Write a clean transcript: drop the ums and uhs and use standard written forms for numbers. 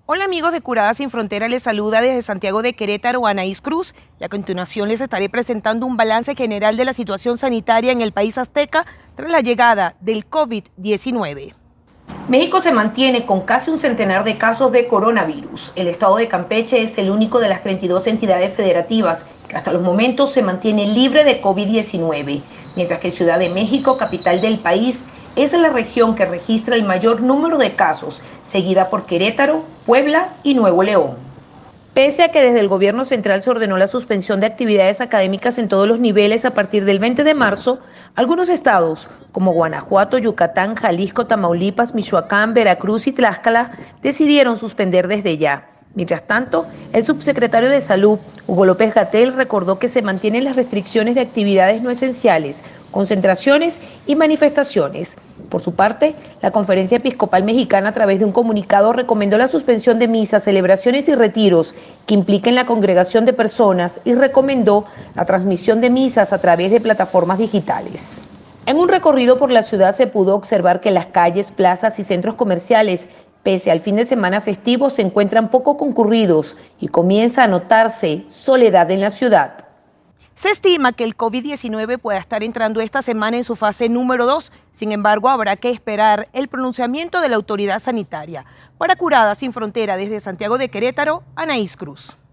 Hola amigos de Curadas Sin Frontera, les saluda desde Santiago de Querétaro Anaís Cruz y a continuación les estaré presentando un balance general de la situación sanitaria en el país azteca tras la llegada del COVID-19. México se mantiene con casi un centenar de casos de coronavirus. El estado de Campeche es el único de las 32 entidades federativas que hasta los momentos se mantiene libre de COVID-19, mientras que Ciudad de México, capital del país, es la región que registra el mayor número de casos, seguida por Querétaro, Puebla y Nuevo León. Pese a que desde el gobierno central se ordenó la suspensión de actividades académicas en todos los niveles a partir del 20 de marzo, algunos estados, como Guanajuato, Yucatán, Jalisco, Tamaulipas, Michoacán, Veracruz y Tlaxcala, decidieron suspender desde ya. Mientras tanto, el subsecretario de Salud, Hugo López-Gatell, recordó que se mantienen las restricciones de actividades no esenciales, concentraciones y manifestaciones. Por su parte, la Conferencia Episcopal Mexicana, a través de un comunicado, recomendó la suspensión de misas, celebraciones y retiros que impliquen la congregación de personas y recomendó la transmisión de misas a través de plataformas digitales. En un recorrido por la ciudad se pudo observar que las calles, plazas y centros comerciales, pese al fin de semana festivo, se encuentran poco concurridos y comienza a notarse soledad en la ciudad. Se estima que el COVID-19 pueda estar entrando esta semana en su fase número 2. Sin embargo, habrá que esperar el pronunciamiento de la autoridad sanitaria. Para Curadas Sin Frontera, desde Santiago de Querétaro, Anaís Cruz.